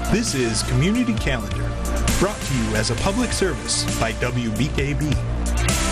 This is Community Calendar, brought to you as a public service by WBKB.